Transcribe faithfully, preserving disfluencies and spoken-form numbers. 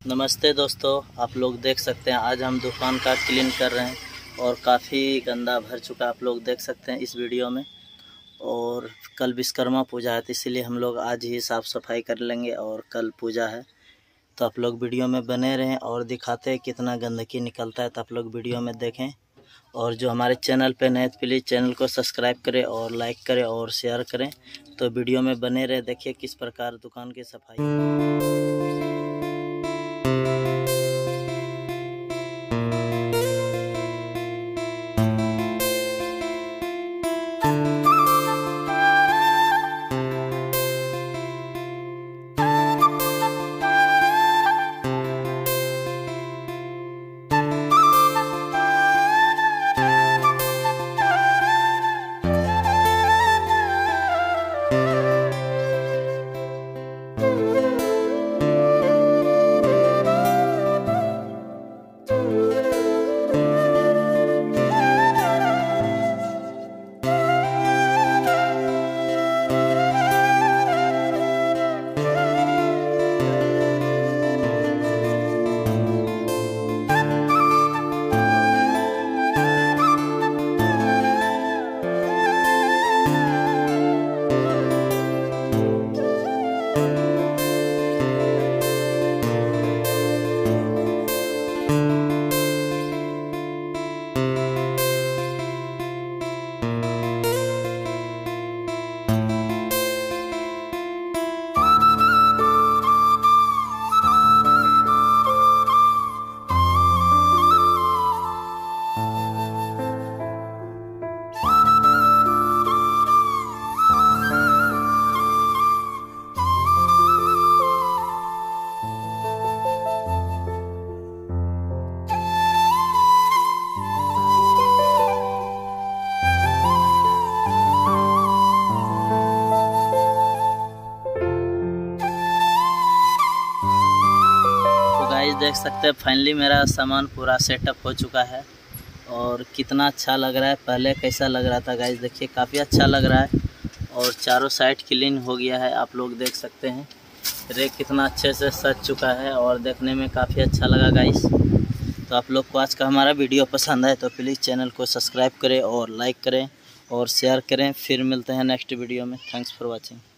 नमस्ते दोस्तों, आप लोग देख सकते हैं आज हम दुकान का क्लीन कर रहे हैं और काफ़ी गंदा भर चुका आप लोग देख सकते हैं इस वीडियो में। और कल विश्वकर्मा पूजा है तो इसीलिए हम लोग आज ही साफ़ सफाई कर लेंगे और कल पूजा है। तो आप लोग वीडियो में बने रहें और दिखाते हैं कितना गंदगी निकलता है, तो आप लोग वीडियो में देखें। और जो हमारे चैनल पे नए तो प्लीज़ चैनल को सब्सक्राइब करें और लाइक करें और शेयर करें। तो वीडियो में बने रहे, देखिए किस प्रकार दुकान की सफाई। गाइस देख सकते हैं फाइनली मेरा सामान पूरा सेटअप हो चुका है और कितना अच्छा लग रहा है। पहले कैसा लग रहा था गाइस, देखिए काफ़ी अच्छा लग रहा है और चारों साइड क्लीन हो गया है। आप लोग देख सकते हैं रेक कितना अच्छे से सज चुका है और देखने में काफ़ी अच्छा लगा गाइस। तो आप लोग को आज का हमारा वीडियो पसंद आए तो प्लीज़ चैनल को सब्सक्राइब करें और लाइक करें और शेयर करें। फिर मिलते हैं नेक्स्ट वीडियो में। Thanks for watching.